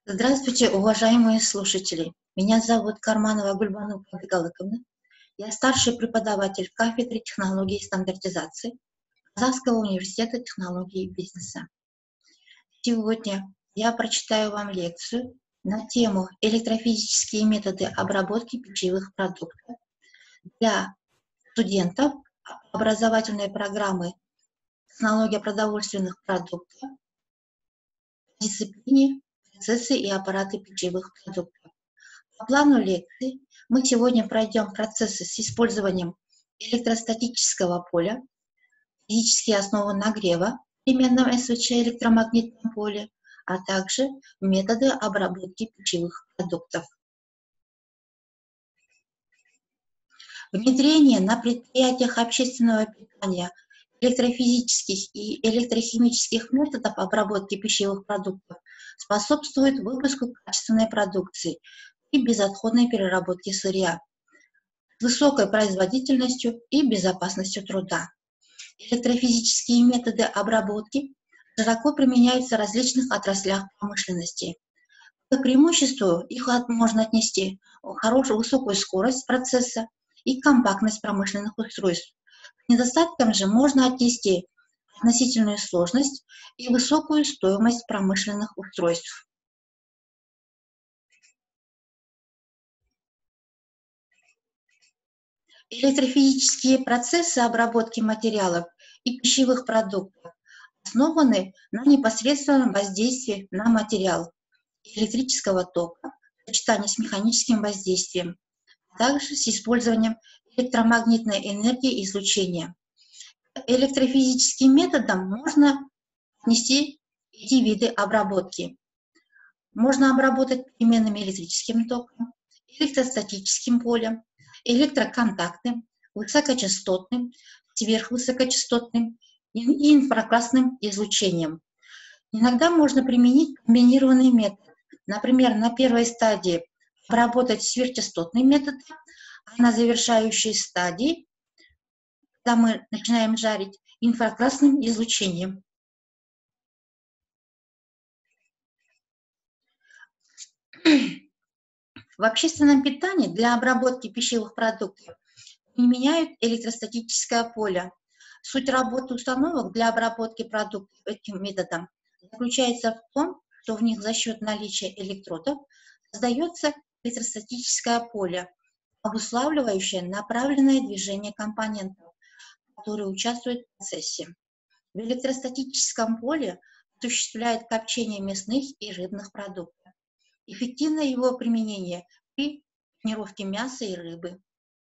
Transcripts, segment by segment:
Здравствуйте, уважаемые слушатели! Меня зовут Карманова Гульбану Павловна. Я старший преподаватель кафедры технологии и стандартизации Казахского университета технологий и бизнеса. Сегодня я прочитаю вам лекцию на тему «Электрофизические методы обработки пищевых продуктов» для студентов образовательной программы «Технология продовольственных продуктов» в дисциплине «Процессы и аппараты пищевых продуктов». По плану лекции мы сегодня пройдем процессы с использованием электростатического поля, физические основы нагрева в переменном СВЧ электромагнитном поле, а также методы обработки пищевых продуктов. Внедрение на предприятиях общественного питания электрофизических и электрохимических методов обработки пищевых продуктов способствует выпуску качественной продукции и безотходной переработки сырья с высокой производительностью и безопасностью труда. Электрофизические методы обработки широко применяются в различных отраслях промышленности. По преимуществу их можно отнести хорошую высокую скорость процесса и компактность промышленных устройств. К недостаткам же можно отнести относительную сложность и высокую стоимость промышленных устройств. Электрофизические процессы обработки материалов и пищевых продуктов основаны на непосредственном воздействии на материал электрического тока в сочетании с механическим воздействием, а также с использованием электромагнитной энергии и излучения. К электрофизическим методам можно отнести эти виды обработки. Можно обработать переменным электрическим током, электростатическим полем, электроконтактным, высокочастотным, сверхвысокочастотным и инфракрасным излучением. Иногда можно применить комбинированный метод. Например, на первой стадии обработать сверхчастотный метод, а на завершающей стадии, когда мы начинаем жарить, инфракрасным излучением. В общественном питании для обработки пищевых продуктов применяют электростатическое поле. Суть работы установок для обработки продуктов этим методом заключается в том, что в них за счет наличия электродов создается электростатическое поле, обуславливающее направленное движение компонентов, которые участвуют в процессе. В электростатическом поле осуществляет копчение мясных и рыбных продуктов. Эффективно его применение при панировке мяса и рыбы.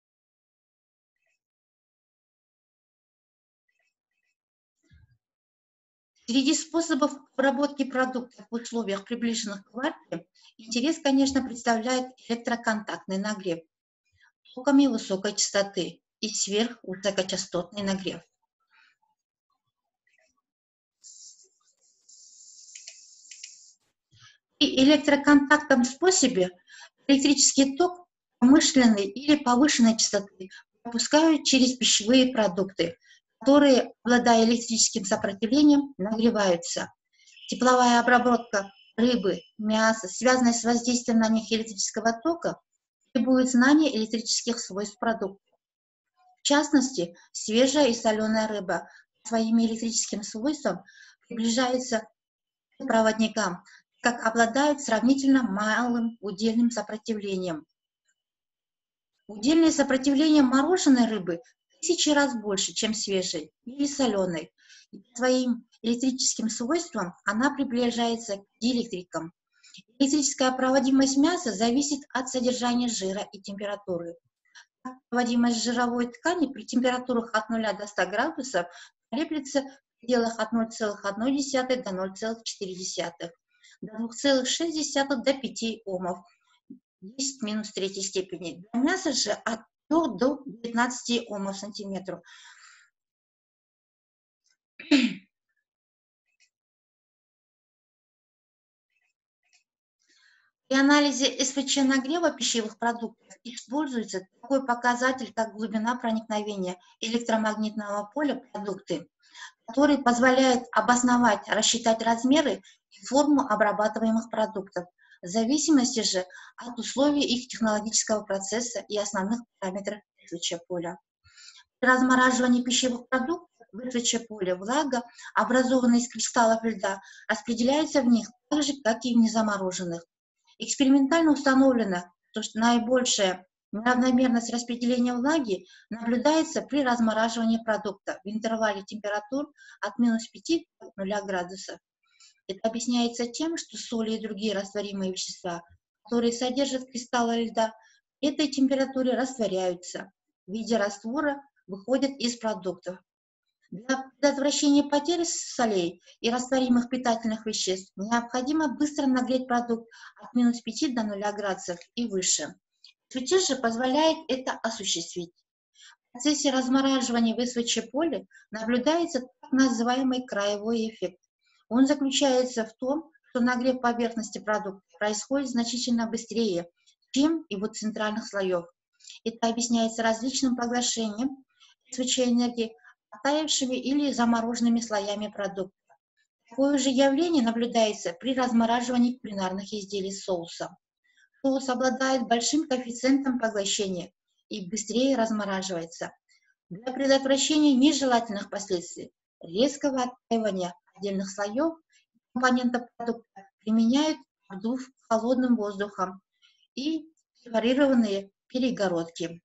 Среди способов обработки продуктов в условиях, приближенных к варке, интерес, конечно, представляет электроконтактный нагрев токами высокой частоты и сверхвысокочастотный нагрев. При электроконтактном способе электрический ток умышленной или повышенной частоты пропускают через пищевые продукты, которые, обладая электрическим сопротивлением, нагреваются. Тепловая обработка рыбы, мяса, связанная с воздействием на них электрического тока, требует знания электрических свойств продуктов. В частности, свежая и соленая рыба своими электрическим свойствам приближается к проводникам, как обладают сравнительно малым удельным сопротивлением. Удельное сопротивление мороженой рыбы в 1000 раз больше, чем свежей или соленой. И по своим электрическим свойствам она приближается к диэлектрикам. Электрическая проводимость мяса зависит от содержания жира и температуры. Проводимость жировой ткани при температурах от 0 до 100 градусов колеблется в пределах от 0,1 до 0,4, до 2,6 до 5 омов, 10 минус третьей степени. Для мяса же от 3 до 19 омов в сантиметру. При анализе СВЧ нагрева пищевых продуктов используется такой показатель, как глубина проникновения электромагнитного поля продукты, который позволяет обосновать, рассчитать размеры и форму обрабатываемых продуктов, в зависимости же от условий их технологического процесса и основных параметров СВЧ-поля. При размораживании пищевых продуктов в СВЧ-поле влага, образованная из кристаллов льда, распределяется в них так же, как и в незамороженных. Экспериментально установлено, что наибольшая неравномерность распределения влаги наблюдается при размораживании продукта в интервале температур от -5 до 0 градусов. Это объясняется тем, что соли и другие растворимые вещества, которые содержат кристаллы льда, при этой температуре растворяются, в виде раствора выходят из продуктов. Для предотвращения потери солей и растворимых питательных веществ необходимо быстро нагреть продукт от -5 до 0 градусов и выше. СВЧ же позволяет это осуществить. В процессе размораживания в СВЧ-поле наблюдается так называемый краевой эффект. Он заключается в том, что нагрев поверхности продукта происходит значительно быстрее, чем его центральных слоев. Это объясняется различным поглощением СВЧ-энергии оттаившими или замороженными слоями продукта. Такое же явление наблюдается при размораживании кулинарных изделий с соусом. Соус обладает большим коэффициентом поглощения и быстрее размораживается. Для предотвращения нежелательных последствий резкого оттаивания отдельных слоев компонентов продукта применяют обдув холодным воздухом и сепарированные перегородки.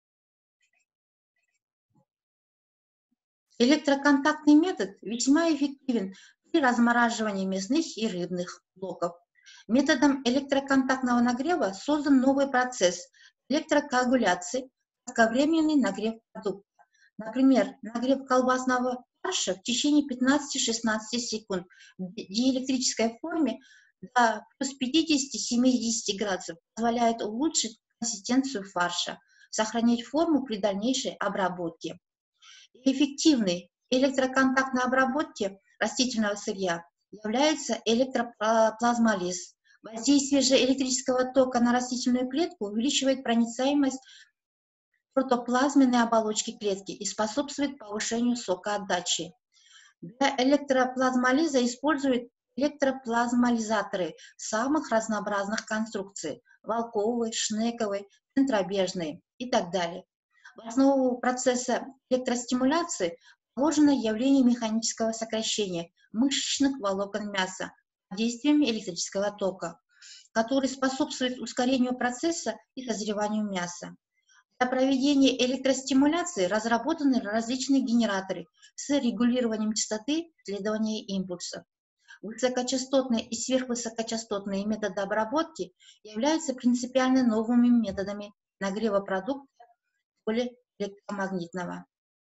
Электроконтактный метод весьма эффективен при размораживании мясных и рыбных блоков. Методом электроконтактного нагрева создан новый процесс электрокоагуляции, кратковременный нагрев продукта. Например, нагрев колбасного фарша в течение 15-16 секунд в диэлектрической форме до плюс 50-70 градусов позволяет улучшить консистенцию фарша, сохранить форму при дальнейшей обработке. Эффективной электроконтактной обработке растительного сырья является электроплазмолиз. Воздействие же электрического тока на растительную клетку увеличивает проницаемость протоплазменной оболочки клетки и способствует повышению сокоотдачи. Для электроплазмолиза используют электроплазмолизаторы самых разнообразных конструкций – волковый, шнековый, центробежный и так далее. В основу процесса электростимуляции положено явление механического сокращения мышечных волокон мяса под действием электрического тока, который способствует ускорению процесса и созреванию мяса. Для проведения электростимуляции разработаны различные генераторы с регулированием частоты следования импульсов. Высокочастотные и сверхвысокочастотные методы обработки являются принципиально новыми методами нагрева продукта в поле электромагнитного.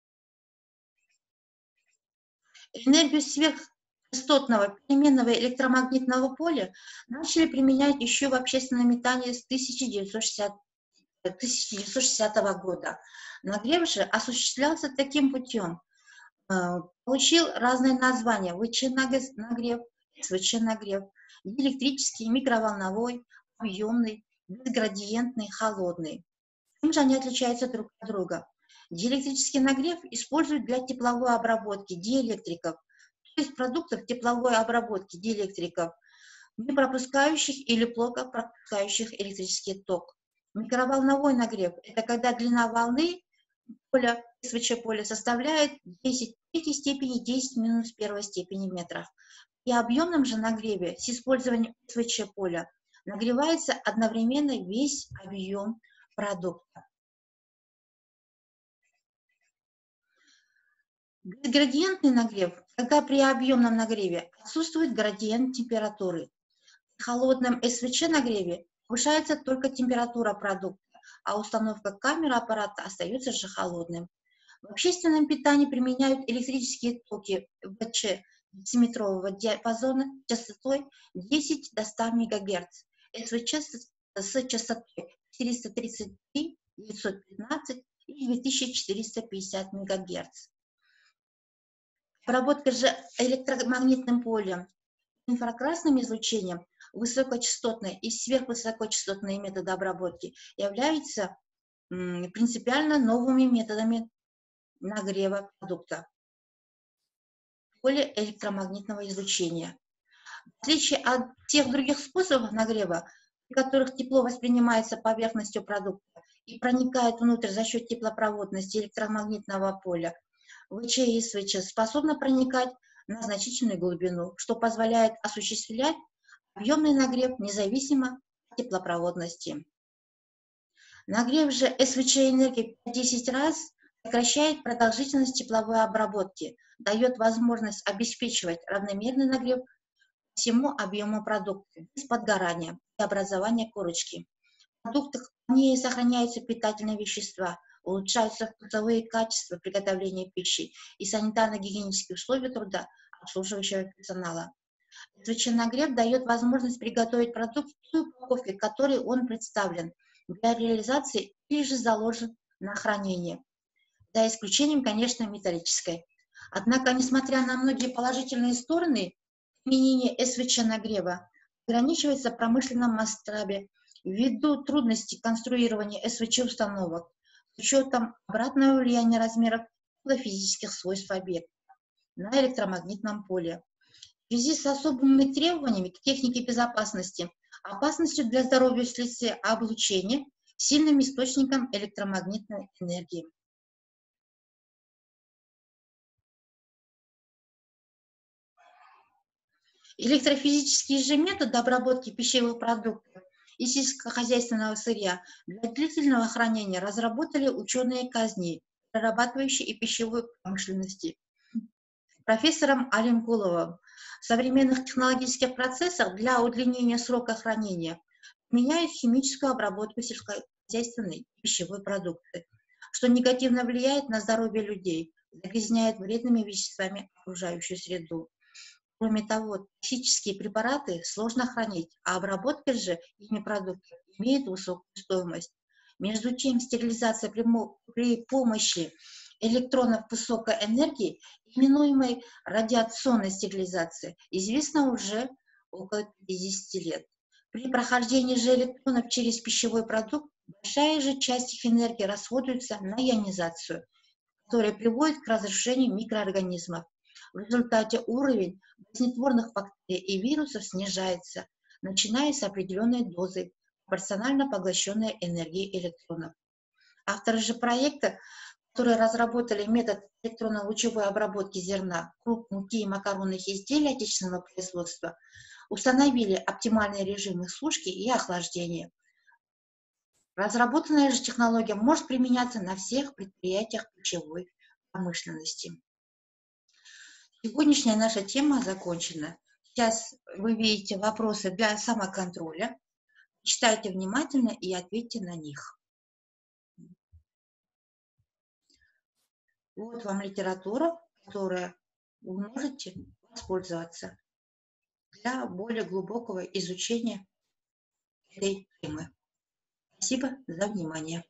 Энергию сверхчастотного переменного электромагнитного поля начали применять еще в общественном метании с 1960 года. Нагрев же осуществлялся таким путем. Получил разные названия: ВЧ-нагрев, СВЧ-нагрев, диэлектрический, микроволновой, объемный, безградиентный, холодный. Чем же они отличаются друг от друга? Диэлектрический нагрев используют для тепловой обработки диэлектриков, то есть продуктов тепловой обработки диэлектриков, не пропускающих или плохо пропускающих электрический ток. Микроволновой нагрев – это когда длина волны поля, СВЧ-поля составляет 10 в третьей степени 10 минус первой степени метров. При объемном же нагреве с использованием СВЧ-поля нагревается одновременно весь объем продукта. Безградиентный нагрев, когда при объемном нагреве отсутствует градиент температуры. При холодном СВЧ-нагреве повышается только температура продукта, а установка камеры аппарата остается же холодным. В общественном питании применяют электрические токи ВЧ дециметрового диапазона частотой 10 до 100 МГц, СВЧ с частотой 433, 915 и 2450 МГц. Обработка же электромагнитным полем, инфракрасным излучением, высокочастотные и сверхвысокочастотные методы обработки являются принципиально новыми методами нагрева продукта в поле электромагнитного излучения. В отличие от тех других способов нагрева, при которых тепло воспринимается поверхностью продукта и проникает внутрь за счет теплопроводности электромагнитного поля, ВЧ и СВЧ способны проникать на значительную глубину, что позволяет осуществлять объемный нагрев независимо от теплопроводности. Нагрев же СВЧ энергии в 10 раз сокращает продолжительность тепловой обработки, дает возможность обеспечивать равномерный нагрев всему объему продукта без подгорания и образования корочки. В продуктах не сохраняются питательные вещества, улучшаются вкусовые качества приготовления пищи и санитарно-гигиенические условия труда обслуживающего персонала. СВЧ-нагрев дает возможность приготовить продукт в той упаковке, в которой он представлен, для реализации или же заложен на хранение, за исключением, конечно, металлической. Однако, несмотря на многие положительные стороны, применение СВЧ-нагрева ограничивается в промышленном масштабе ввиду трудностей конструирования СВЧ-установок с учетом обратного влияния размеров физических свойств объекта на электромагнитном поле. В связи с особыми требованиями к технике безопасности, опасностью для здоровья вследствие облучения, сильным источником электромагнитной энергии. Электрофизические же методы обработки пищевых продуктов и сельскохозяйственного сырья для длительного хранения разработали ученые Казни, прорабатывающие и пищевой промышленности. Профессором Алимкуловым в современных технологических процессах для удлинения срока хранения применяют химическую обработку сельскохозяйственной пищевой продукции, что негативно влияет на здоровье людей, загрязняет вредными веществами окружающую среду. Кроме того, токсические препараты сложно хранить, а обработка же ими продуктов имеет высокую стоимость. Между тем, стерилизация при помощи электронов высокой энергии, именуемой радиационной стерилизацией, известна уже около 50 лет. При прохождении же электронов через пищевой продукт большая же часть их энергии расходуется на ионизацию, которая приводит к разрушению микроорганизмов. В результате уровень болезнетворных бактерий и вирусов снижается, начиная с определенной дозы пропорционально поглощенной энергии электронов. Авторы же проекта, которые разработали метод электронно-лучевой обработки зерна, круп, муки и макаронных изделий отечественного производства, установили оптимальные режимы сушки и охлаждения. Разработанная же технология может применяться на всех предприятиях пищевой промышленности. Сегодняшняя наша тема закончена. Сейчас вы видите вопросы для самоконтроля. Читайте внимательно и ответьте на них. Вот вам литература, которой вы можете воспользоваться для более глубокого изучения этой темы. Спасибо за внимание.